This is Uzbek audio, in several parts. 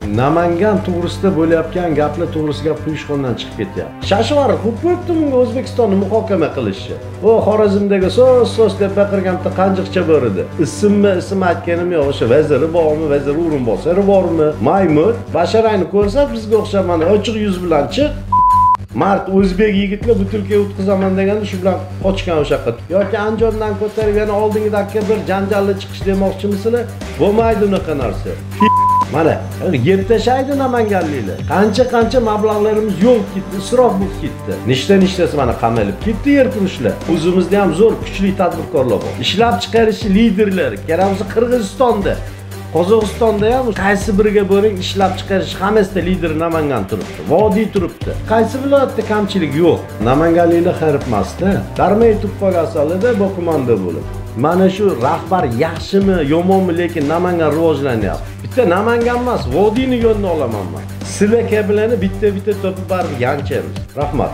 Namangan to'g'risida bo'layotgan gaplar to'g'risiga quyushqondan chiqib ketyapti. Shashvar ko'pdi bunga O'zbekistonni muhokama qilishni. O Xorazmdagi so'z deb baqirgan bitta qanjiqcha bor edi. Ism aytganim yo'q, o'sha vaziri bormi, vazir o'rinbosari bormi? Maymut basharangni ko'rsa bizga o'xshab mana ochiq yuz bilan chiq. Mart o'zbek yigitlar butilkaga o'tqizaman deganda shu bilan qochgan o'sha yoqqa. Yoki Andijondan ko'tarib yana oldingidagi bir janjalli chiqish demoqchimisizlar? Bo'lmaydi unaqa narsa. Mana yeb tashlaydi Namanganliklar. Qancha mablag'larimiz yo'q ketdi, isrof bo'lib ketdi. Nishtasi mana qamalib ketdi yer turishlar. O'zimizda ham zo'r kuchli tadbirkorlar bor. Ishlab chiqarish liderlari, keramizda Qirg'izistonda, Qozog'istonda ham qaysi biriga bo'ring ishlab chiqarish hammasida lider Namangan turibdi. Vodiy turibdi. Qaysi viloyatda kamchilik yo'q. Namanganliklar xayripmasda. Darmay tuppaga soladi, boqimanda bo'lib. Mana shu rahbar yaxshimi, yomonmi, lekin Namangan rivojlanyapti. Bitta Namangan emas, vodiyni yo'lini olaman men. Sizlar kabilarni bitta topib barib yanchamiz. Rahmat.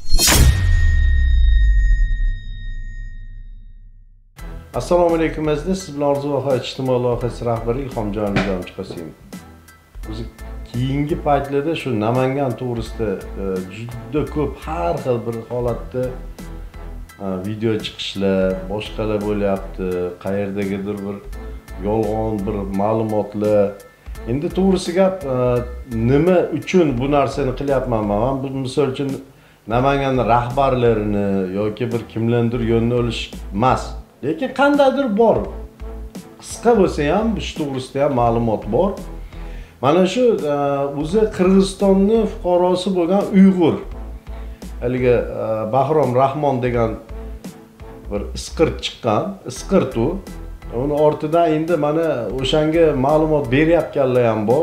Assalomu alaykum aziz. Siz bilan Orzu va ijtimoiy loyihasi rahbari Ilhomjon Qosimov. O'zi keyingi paytlarda shu Namangan to'g'risida juda ko'p har xil bir holatda video chiqishlar, boshqalar bo'lyapti, qayerdagidir bir yolg'on bir ma'lumotlar. Endi to'g'risi gap nima uchun bu narsani qilyapman men? Bu misol uchun Namangan rahbarlarini yoki bir kimlardir yo'lni olish emas. Lekin qandaydir bor. Qisqa bo'lsa ham shu to'g'risida ham ma'lumot bor. Mana shu o'zi Qirg'izistonning fuqarosi bo'lgan Uyg'ur haligi Bahrom Rahmon degan bir isqirt chiqqan, isqirt u. Uni ortidan endi mana o'shanga ma'lumot beryapganlar ham bor.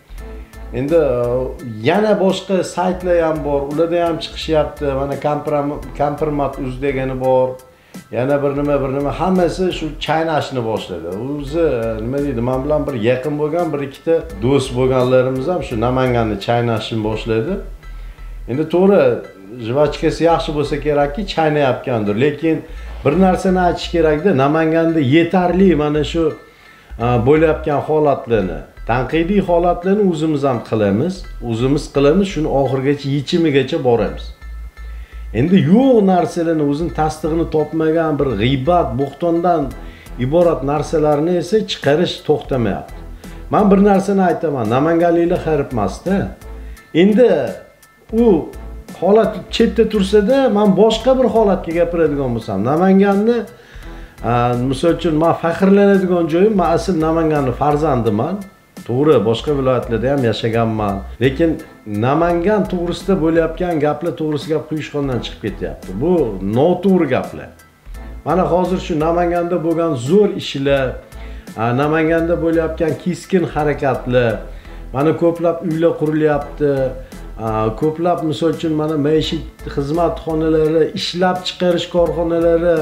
Endi yana boshqa saytlar ham bor, ularda ham chiqishyapti. Mana Kompromat.uz degani bor. Yana bir nima hammasi shu chaynashni boshladi. O'zi nima deydi, men bilan bir yaqin bo'lgan bir ikkita do'st bo'lganlarimiz ham shu Namanganni chaynashni boshladi. Endi to'g'ri, jivachkasi yaxshi bo'lsa kerakki chaynayotgandir, lekin bir narsani aytish kerakda, Namanganda yetarli mana shu bo'layotgan holatlarni, tanqidiy holatlarni o'zimiz ham qilamiz, shuni oxirigacha yechimigacha boramiz. Endi yo'q narsalarni o'zini tasdig'ini topmagan bir g'iybat, bo'xtondan iborat narsalarni esa chiqarish to'xtamayapti. Men bir narsani aytaman, Namanganliklar xayripmasda. Endi u holat chetda tursa-da, men boshqa bir holatga gapiradigan bo'lsam, Namanganni misol uchun men faxrlanadigan joyim, men asl Namanganning farzandiman. To'g'ri, boshqa viloyatlarda ham yashaganman, lekin Namangan to'g'risida bo'layotgan gaplar to'g'risiga quyushqondan chiqib ketyapti. Bu noto'g'ri gaplar. Mana hozir shu Namanganda bo'lgan zo'r ishlar, Namanganda bo'layotgan keskin harakatlar, mana ko'plab uylar qurilyapti, ko'plab misol uchun mana maishiy xizmat xonalari, ishlab chiqarish korxonalari,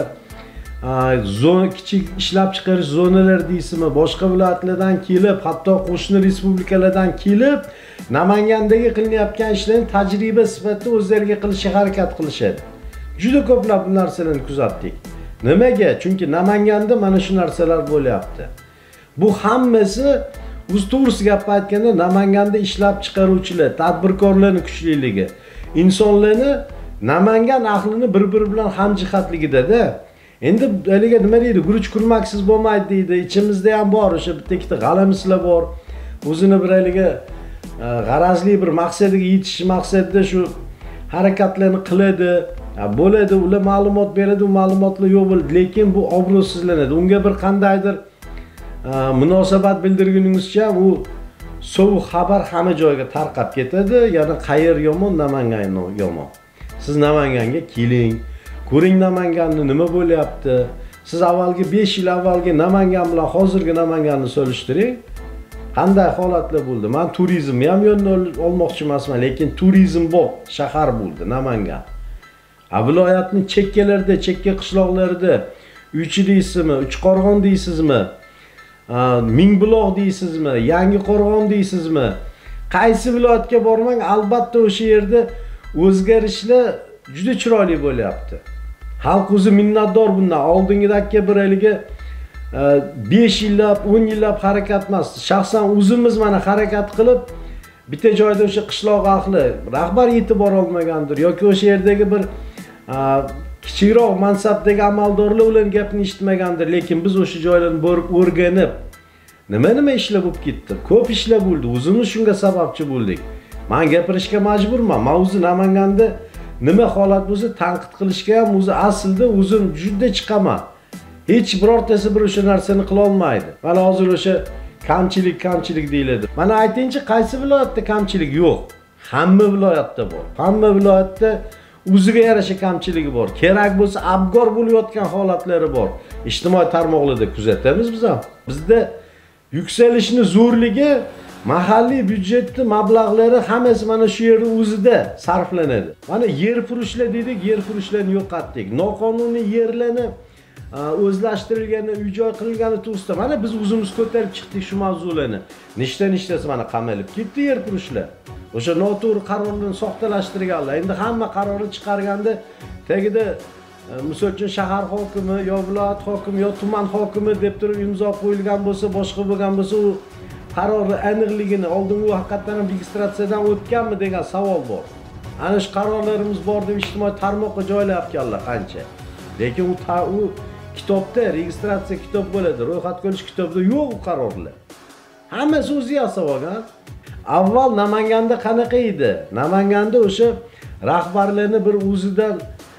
kichik ishlab chiqarish zonalar deysizmi, boshqa viloyatlardan kelib, hatto qo'shni respublikalardan kelib, Namangandagi qilinayotgan ishlarni tajriba sifatida o'zlariga qilishga harakat qilishadi. Juda ko'plab bu narsalarni kuzatdik. Nimaga? Chunki Namanganda mana shu narsalar bo'lyapti. Bu hammasi o'z to'g'risi gap aytganda Namanganda ishlab chiqaruvchilar, tadbirkorlarning kuchliligi, insonlarni Namangan ahlini bir-biri bilan hamjihatligida-da. Endi haliga nima deydi, guruch kurmaksiz bo'lmaydi deydi. Ichimizda ham bor, o'sha bitta ikkita g'alamislar bor. O'zini bir haliga g'arazli bir maqsadiga yetish maqsadida shu harakatlarni qiladi. Bo'ladi, ular ma'lumot beradi, u ma'lumotlar yo'q bo'ladi, lekin bu obro'sizlanadi. Unga bir qandaydir munosabat bildirguningizcha u sovuq xabar hamma joyga tarqab ketadi. Ya'ni qayer yomon, Namangan yomon. Siz Namanganga keling. Ko'ring Namanganni nima bo'lyapti. Siz avvalgi 5 yil avvalgi Namangan bilan hozirgi Namanganni solishtiring. Qanday holatlar bo'ldi? Men turizmni ham yo'lni olmoqchi emasman, lekin turizm bor, shahar bo'ldi Namangan. Viloyatning chekkalarida, chekka qishloqlarida Uychi deysizmi, Uchqo'rg'on deysizmi, Mingbuloq deysizmi, Yangiqo'rg'on deysizmi? Qaysi viloyatga bormang, albatta o'sha yerda o'zgarishlar juda chiroyli bo'lyapti. Xalq o'zi minnatdor bundan. Oldingidagi bir haliga 5 yillab, 10 yillab harakat emas. Shaxsan o'zimiz mana harakat qilib, bitta joyda o'sha qishloq ahli rahbar yetib bora olmagandir yoki o'sha yerdagi bir kichikroq mansabdagi amaldorlar ularning gapini eshitmagandir, lekin biz o'sha joylarni borib o'rganib, nima ishlar bo'lib ketdi? Ko'p ishlar bo'ldi. O'zimiz shunga sababchi bo'ldik. Men gapirishga majburman. Men o'zi Namanganda nima holat bo'lsa tanqid qilishga ham o'zi aslida o'zim juda chiqaman. Hech birortasi bir o'sha narsani qila olmaydi. Mana hozir o'sha kamchilik deyiladi. Mana aytingchi, qaysi viloyatda kamchilik yo'q? Hamma viloyatda bor. Hamma viloyatda o'ziga yarasha kamchiligi bor. Kerak bo'lsa abgor bo'layotgan holatlari bor. Ijtimoiy tarmoqlarda kuzatamiz biz ham. Bizda yuksalishni zo'rligi mahalliy byudjetni mablag'lari hammasi mana shu yerning o'zida sarflanadi. Mana yer furushlar dedik, yer furushlarini yo'qotdik. Noqonuniy yerlarni o'zlashtirilgani, uy-joy qilingani to'g'risida mana biz o'zimiz ko'tarib chiqdik shu mavzularni. Nechtasi mana qamalib ketdi yer furushlar. O'sha noto'g'ri qarorlarni soxtalashtirganlar. Endi hamma qarorni chiqarganda tagida misol uchun shahar hokimi yo viloyat hokimi yo tuman hokimi deb turib imzo qo'yilgan bo'lsa, boshqa bo'lgan bo'lsa, u qarori aniqligini oldin u haqiqatan registratsiyadan o'tganmi degan savol bor. Ana shu qarorlarimiz bor deb ijtimoiy tarmoqqa joylayotganlar qancha. Lekin u kitobda registratsiya kitob bo'ladi, ro'yxatga olish kitobida yo'q u qarorlar. Hammasi o'zi yasab olgan. Avval Namanganda qanaqa edi? Namanganda o'sha rahbarlarni bir o'zidan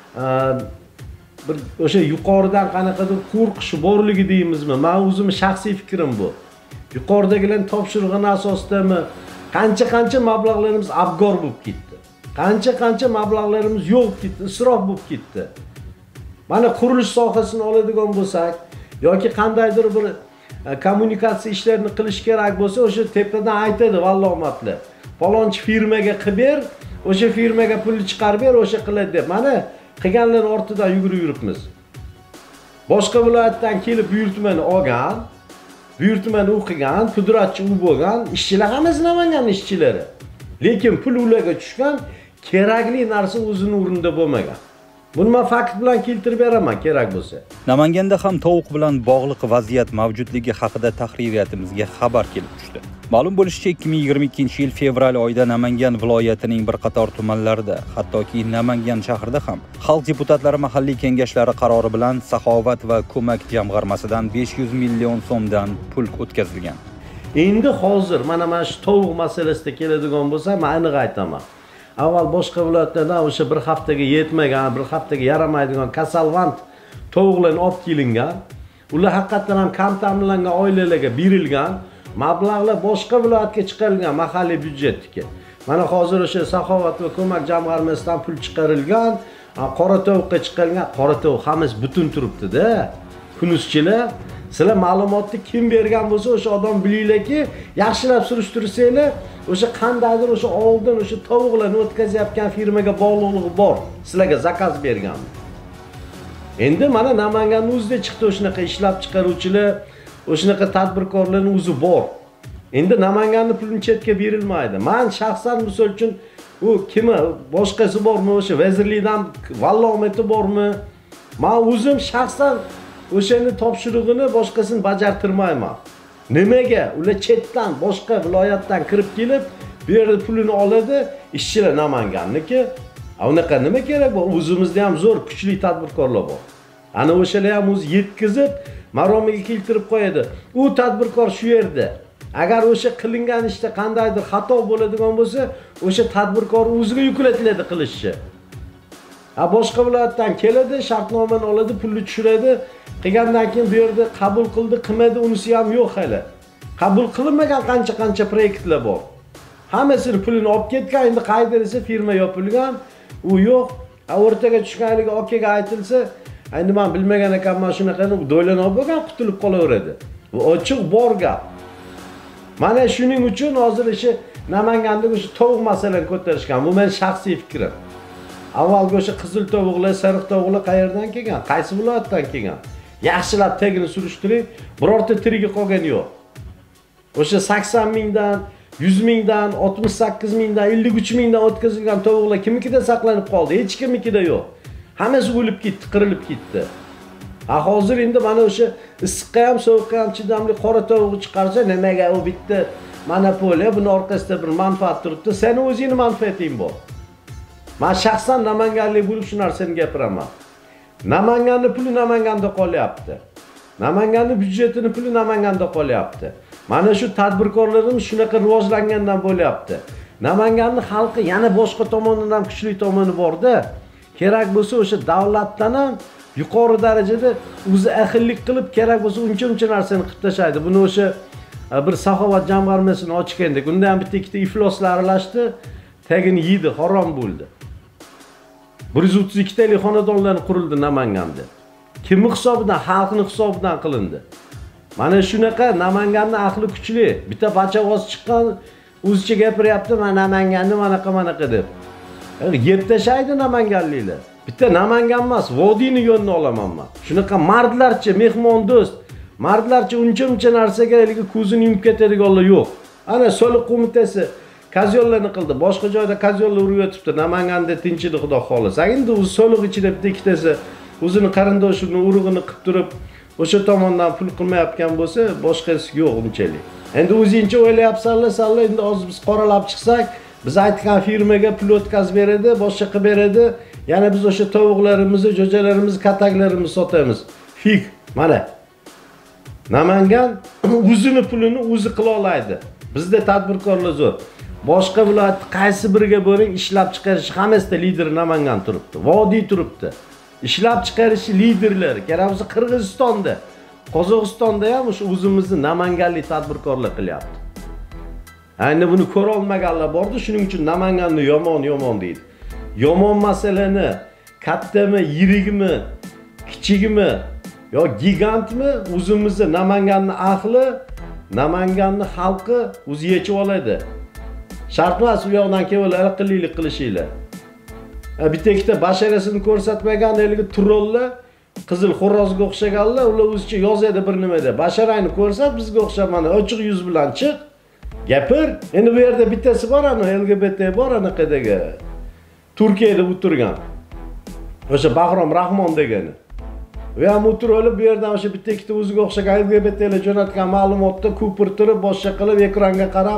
bir o'sha yuqoridan qanaqadir qo'rqish borligi deymizmi? Men o'zim shaxsiy fikrim bu. Yuqoridagilarning topshirig'ini asosidami qancha mablag'larimiz abgor bo'lib ketdi. Qancha mablag'larimiz yo'q ketdi, isrof bo'lib ketdi. Mana qurilish sohasini oladigan bo'lsak yoki qandaydir bir kommunikatsiya ishlarini qilish kerak bo'lsa, o'sha tepadan aytadi vallomatlar. Falonchi firmaga qilib ber, o'sha firmaga pulni chiqarib ber, o'sha qiladi deb. Mana qilganlar ortidan yugurib yuribmiz. Boshqa viloyatdan kelib buyurtmani olgan, buyurtmani o'qigan, pudratchi u bo'lgan, ishchilar hammasi Namangan ishchilari. Lekin pul ularga tushgan, kerakli narsa o'zining o'rnida bo'lmagan. Buni men fakt bilan keltirib beraman kerak bo'lsa. Namanganda ham tovuq bilan bog'liq vaziyat mavjudligi haqida tahririyatimizga xabar kelib tushdi. Ma'lum bo'lishicha, 2022-yil fevral oyida Namangan viloyatining bir qator tumanlarida, hattoki Namangan shahrida ham xalq deputatlari mahalliy kengashlari qarori bilan Saxovat va ko'mak jamg'armasidan 500 million so'mdan pul o'tkazilgan. Endi hozir mana shu tovuq masalasida keladigan bo'lsa, men aniq aytaman. Avval boshqa viloyatlardan o'sha bir haftaga yetmagan, bir haftaga yaramaydigan kasalvand tovuqlarni olib kelingan. Ular haqiqatan ham kam ta'minlangan oilalarga berilgan. Mablag'lar boshqa viloyatga chiqarilgan mahalliy byudjetga. Mana hozir o'sha Saxovat va ko'mak jamg'armasidan pul chiqarilgan, qora tovuqqa chiqarilgan. Qora tovuq hammasi butun turibdi-da. Kunuzchilar, sizlar ma'lumotni kim bergan bo'lsa, o'sha odam bilinglarki, yaxshilab surishtirsanglar, o'sha qandaydir o'sha oldin o'sha tovuqlarni o'tkazayotgan firmaga bog'liqligi bor. Sizlarga zakaz bergan. Endi mana Namangan o'zida chiqdi o'shanaqa ishlab chiqaruvchilar, o'shanaqa tadbirkorlarning o'zi bor. Endi Namanganning pulini chetga berilmaydi. Men shaxsan misol uchun u kimi boshqasi bormi, o'sha vazirlikdan vallomati bormi? Men o'zim shaxsan o'shani topshirig'ini boshqasini bajartirmayman. Nimaga? Ular chetdan, boshqa viloyatdan kirib kelib, bu yerda pulini oladi, ishchilar Namanganniki. Unaqa nima kerak bor? O'zimizda ham zo'r, kuchli tadbirkorlar bor. Ana o'shalar ham o'zi yetkazib, maromiga keltirib qo'yadi. U tadbirkor shu yerda. Agar o'sha qilingan ishda qandaydir xato bo'ladigan bo'lsa, o'sha tadbirkor o'ziga yuklatiladi qilishchi. Boshqa viloyatdan keladi, shartnomani oladi, pulni tushiradi. Qilgandan keyin bu yerda qabul qildi, qilmadi, unisi ham yo'q hali. Qabul qilinmagan qancha proyektlar bor. Hammasini pulini olib ketgan, endi qayda desa firma yopilgan, u yo'q. O'rtaga tushganligi okaga aytilsa, endi men bilmagan ekanman shunaqani do'ylanib bo'lgan, qutulib qolaveradi. Bu ochiq bor gap. Mana shuning uchun hozir o'sha Namanganda o'sha tovuq masalani ko'tarishgan. Bu men shaxsiy fikrim. Avvalgi o'sha qizil tovuqlar, sariq tovuqlar qayerdan kelgan? Qaysi viloyatdan kelgan? Yaxshilab tagini surishtiring, birorta tirigi qolgani yo'q. O'sha 80 mingdan, 100 mingdan, 68 mingdan, 53 mingdan o'tkazilgan tovuqlar kimnikida saqlanib qoldi? Hech kimnikida yo'q. Hammasi o'lib ketdi, qirilib ketdi. Hozir endi mana o'sha issiqqa ham sovuqqa ham chidamli qora tovuqni chiqarsa, nimaga u bitta monopoliya, buni orqasida bir manfaat turibdi. Seni o'zingning manfaating bor. Men shaxsan namanganlik bo'lib shu narsani gapiraman. Namanganning puli Namanganda qolyapti. Namanganning byudjetining puli Namanganda qolyapti. Mana shu tadbirkorlarimiz shunaqa rivojlangandan bo'lyapti. Namanganning xalqi yana boshqa tomondan ham kuchli tomoni bor-da. Kerak bo'lsa o'sha davlatdan ham yuqori darajada o'zi ahillik qilib, kerak bo'lsa uncha narsani qilib tashlaydi. Buni o'sha bir saxovat jamg'armasini ochganda, unda ham bitta ikkita ifloslar aralashdi, tagini yedi, harom bo'ldi. 132 talik xonadonlar qurildi Namanganda. Kimning hisobidan? Xalqning hisobidan qilindi. Mana shunaqa Namanganning aqli kuchli. Bitta bachavoz chiqqan o'zicha gapiryapti, "Men Namanganni manaqa deb." Yeb tashlaydi namanganliklar. Bitta Namangan emas, vodiyni yo'lini olaman men. Shunaqa mardlarcha, mehmondo'st, mardlarcha uncha narsaga ko'zini yumib ketadiganlar yo'q. Ana soliq qo'mitasi kazyollarni qildi. Boshqa joyda kazyollar urib o'tibdi. Namanganda tinchlik xudo xolasa. Endi o'zi soliq ichida bitta ikkitasi o'zini qarindoshini urug'ini qilib turib, o'sha tomondan pul qilmayotgan bo'lsa, boshqasi yo'q unchalik. Endi o'zingcha o'ylayapsanlar, endi hozir biz qoralab chiqsak, biz aytgan firmaga pul o'tkazib beradi, boshqa qilib beradi. Yana biz o'sha tovuqlarimizni, jo'jalarimizni, kataklarimizni sotamiz. Fik. Mana Namangan o'zini pulini o'zi qila oladi. Bizda tadbirkorlar zo'r. Boshqa viloyat qaysi biriga bo'ring, ishlab chiqarish hammasida lider Namangan turibdi. Vodiy turibdi. Ishlab chiqarish liderlari, kerak bo'lsa Qirg'izistonda, Qozog'istonda ham o'sha o'zimizni namanganlik tadbirkorlar qilyapti. Endi buni ko'ra olmaganlar bordi, shuning uchun Namanganni yomon deydi. Yomon masalani kattami, yirigmi, kichigmi yo gigantmi, o'zimizni Namanganning ahli, Namanganning xalqi o'zi yechib oladi. Shart emas u yoqdan kelib aqllilik qilishinglar. Bitta ikkita basharasini ko'rsatmagan elga trollar, qizil xo'rozga o'xshaganlar, ular o'zicha yozadi bir nimada. Basharangni ko'rsat, bizga o'xshab mana ochiq yuz bilan chiq. Gapir. Endi bu yerda bittasi bor, ana LGBT bor, anaqadagi. Turkiyada o'tirgan. O'sha Bahrom Rahmon degani. Va ham o'tirib bu yerdan o'sha bitta ikkita o'ziga o'xshagan LGBTlar jo'natgan ma'lumotni ko'pirtirib, boshqa qilib ekranga qarab,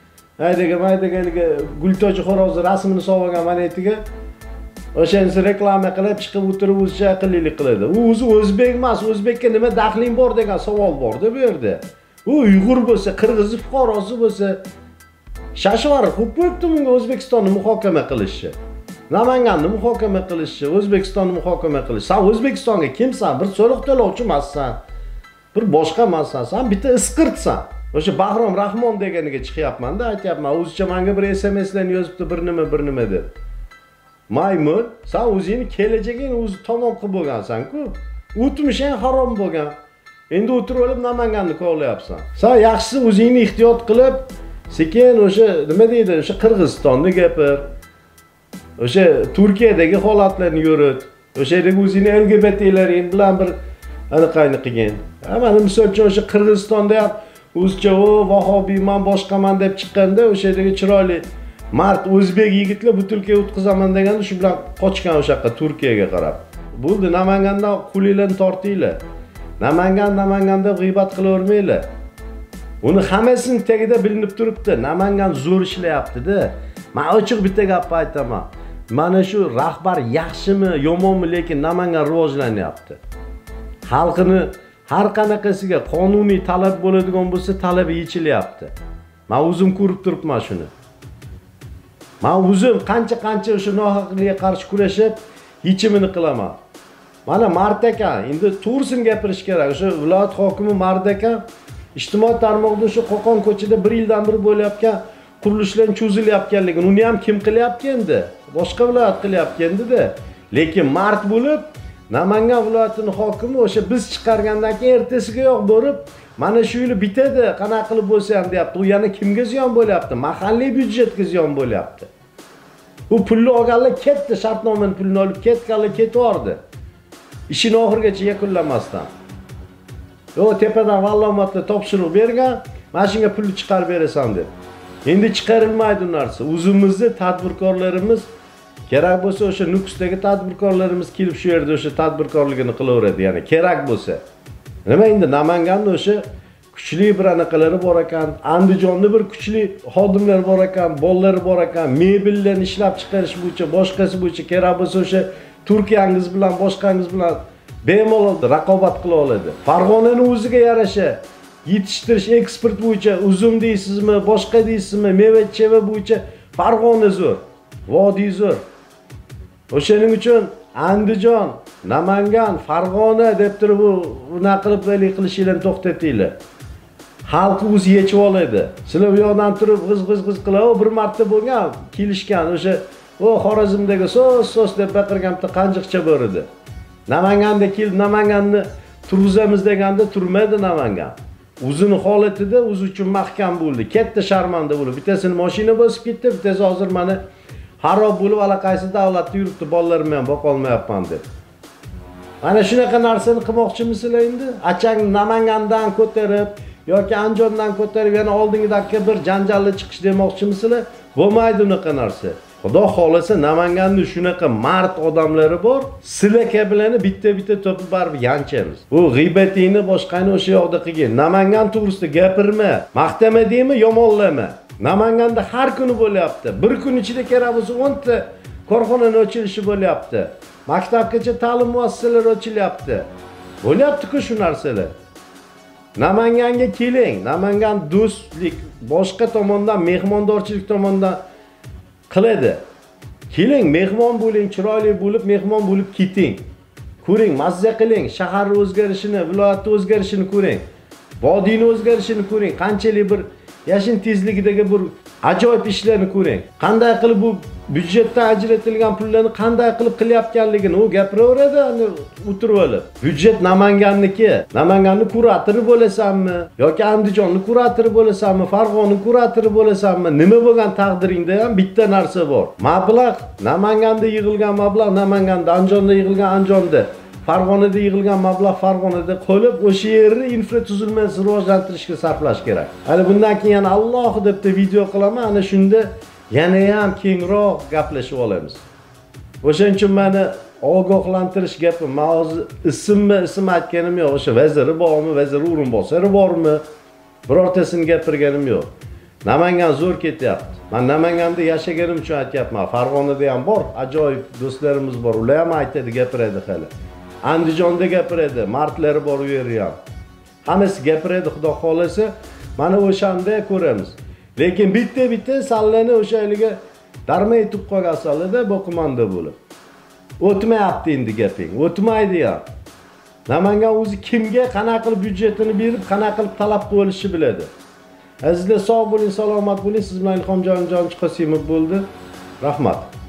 maydaga gultoji xo'rozni rasmini solgan manetiga o'shanisi reklama qilib chiqib o'tirib o'zicha aqllilik qiladi. U o'zi o'zbek emas, o'zbekka nima daxling bor degan savol bor-da bu yerda. U Uyg'ur bo'lsa, Qirg'iz fuqarosi bo'lsa, shashvar qilib qo'yibdi bunga O'zbekistonni muhokama qilishni. Namanganni muhokama qilishni, O'zbekistonni muhokama qilish. Sen O'zbekistonga kimsan? Bir soliq to'lovchi emassan. Bir boshqa emassan, sen bitta isqirtsan. O'sha Bahrom Rahmon deganiga chiqyapman-da, aytayapman. O'zicha menga bir SMS-larni yozibdi, bir nima deb. Maymun, sen o'zingni kelajagingni o'zi tamom qilib bo'lgansan-ku. O'tmishing harom bo'lgan. Endi o'tirib olib Namanganni kovlayapsan. Sen yaxshisi o'zingni ehtiyot qilib, sekin o'sha nima deydi, o'sha Qirg'izistonni gapir. O'sha Turkiyadagi holatlarni yurit. O'sha yerdagi o'zingni LGBT'laring bilan bir anaqayni qilgin. Mana misol uchun o'sha Qirg'izistonda ham o'zicha vahobiyman, boshqaman deb chiqqanda o'sha yerdagi chiroyli mard o'zbek yigitlar butilka o'tqizaman deganda shu bilan qochgan o'sha yoqqa Turkiyaga qarab. Bo'ldi, Namangandan qulinglarni tortinglar. Namanganda g'iybat qilavermanglar. Uni hammasini tagida bilinib turibdi. Namangan zo'r ishlayapti-da. Men ochiq bitta gap aytaman. Mana shu rahbar yaxshimi, yomonmi, lekin Namangan rivojlanyapti. Xalqini har qanaqasiga qonuniy talab bo'ladigan bo'lsa, talabi yechilyapti. Men o'zim ko'rib turibman shuni. Men o'zim qancha o'sha nohaqlikka qarshi kurashib, yechimini qilaman. Mana Mart aka, endi to'g'risini gapirish kerak. O'sha viloyat hokimi Mart aka ijtimoiy tarmoqda o'sha Qo'qon ko'chada 1 yildan beri bo'layotgan qurilishlarni cho'zilayotganligini uni ham kim qilyapti endi? Boshqa viloyat qilyapti endi-da. Lekin Mart bo'lib Namangan viloyatining hokimi o'sha biz chiqargandan keyin ertasiga yo'q borib, mana shu yil bitadi, qanaqa qilib bo'lsa ham deyapti. U yana kimga ziyon bo'lyapti? Mahalliy byudjetga ziyon bo'lyapti. Bu pulni olganlar ketdi, shartnomaning pulini olib ketganlar ketaverdi. Ishini oxirigacha yakunlamasdan. Yo tepadan vallomatla topshiriq bergan, mana shunga pulni chiqarib berasan deb. Endi chiqarilmaydi u narsa. O'zimizni tadbirkorlarimiz Kerak bo'lsa o'sha Nukusdagi tadbirkorlarimiz kelib shu yerda o'sha tadbirkorligini qilaveradi, ya'ni kerak bo'lsa. Nima endi Namanganda o'sha kuchli bir anaqalari bor ekan, Andijonda bir kuchli xodimlar bor ekan, bolalar bor ekan, mebellarni ishlab chiqarish bo'yicha, boshqasi bo'yicha kerak bo'lsa o'sha Turkiyangiz bilan, boshqangiz bilan bemalol raqobat qila oladi. Farg'onaning o'ziga yarasha yetishtirish, eksport bo'yicha uzum deysizmi, boshqa deysizmi, meva-cheva bo'yicha Farg'ona zo'r, vodiy zo'r. O'shaning uchun Andijon, Namangan, Farg'ona deb turib unaqa qilib vali qilishinglarni to'xtatinglar. Xalq o'zi yechib oladi. Sizlar bu yoqdan turib g'iz qilib, bir marta bo'lgan, kelishgan o'sha Xorazmdagi so'z deb baqirgan bitta qanjiqcha bor edi. Namanganda kelib Namanganni turg'izamiz deganda turmadi Namangan. O'zini holatida o'zi uchun mahkam bo'ldi. Katta sharmanda bo'ldi. Bittasini mashina bosib ketdi, bittasi hozir mana xarob bo'lib allaqaysi davlatda yuribdi, bolalarim ham boqa olmayapman deb. Mana shunaqa narsani qilmoqchimisizlar endi? Achang Namangandan ko'tarib yoki Andijondan ko'tarib yana oldingidagi bir janjalli chiqish demoqchimisizlar? Bo'lmaydi unaqa narsa. Xudo xolasa Namanganda shunaqa mard odamlari bor. Sizlar bilan bitta topib barib yanchamiz. Bu g'iybatingni boshqani o'sha yoqda qilgin. Namangan to'g'risida gapirma, maqtama deymi, yomonlama. Namanganda har kuni bo'lyapti. Bir kun ichida kerak bo'lsa 10 ta korxonaning ochilishi bo'lyapti. Maktabgacha ta'lim muassasalari ochilyapti. Bo'lyapti-ku shu narsalar. Namanganga keling. Namangan do'stlik, boshqa tomondan mehmondorchilik tomondan qiladi. Keling, mehmon bo'ling, chiroyli bo'lib, mehmon bo'lib keting. Ko'ring, mazza qiling, shahar o'zgarishini, viloyatning o'zgarishini ko'ring. Vodiyning o'zgarishini ko'ring. Qanchalik bir yashin tezligidagi bir ajoyib ishlarni ko'ring. Qanday qilib bu byudjetdan ajratilgan pullarni qanday qilib qilyapganligini u gapiraveradi, ani o'tirib olib. Byudjet Namanganniki. Namanganning kuratori bo'lasanmi yoki Andijonning kuratori bo'lasanmi, Farg'onaning kuratori bo'lasanmi, nima bo'lgan taqdiringda ham bitta narsa bor. Mablag' Namanganda yig'ilgan mablag' Namanganda, Andijonda yig'ilgan Andijonda, Farg'onada yig'ilgan mablag' Farg'onada qolib, o'sha yerni infratuzilmani rivojlantirishga sarflash kerak. Hali bundan keyin yana Alloh deb video qilaman, ana shunda yana ham kengroq gaplashib olamiz. O'shaning uchun meni ogohlantirish gapim, men hozir ism aytganim yo'q. O'sha vaziri bormi, vazir o'rinbosari bormi? Birortasini gapirganim yo'q. Namangan zo'r ketyapti. Men Namanganda yashaganim uchun aytyapman. Farg'onada ham bor, ajoyib do'stlarimiz bor. Ular ham aytadi, gapiradi hali. Andijonda gapiradi, martlari bor u yerda ham. Hammasi gapiradi, Xudo xolasa, mana o'shanda ko'ramiz. Lekin bitta sallani o'sha yiliga darmay etib qolgan sallada boqimanda bo'lib. O'tmayapti endi gaping, o'tmaydi ham. Namangan o'zi kimga qanaqa qilib byudjetini berib, qanaqa qilib talab qilib olishni biladi. Azizlar, sog' bo'ling, salomat bo'ling. Siz bilan Ilhomjon Qosimov bo'ldi. Rahmat.